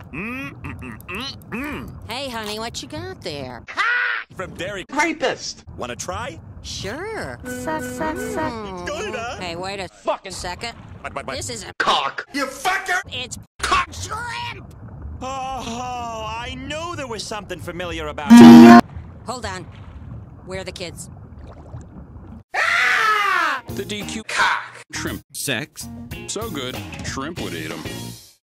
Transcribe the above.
Hey, honey, what you got there? From Dairy Rapist! Wanna try? Sure. Good, huh? Hey, wait a fucking second. What? This is a Cock! You fucker! It's cock shrimp! Oh, I knew there was something familiar about it. Hold on. Where are the kids? The DQ Cock! shrimp. Sex. So good, shrimp would eat them.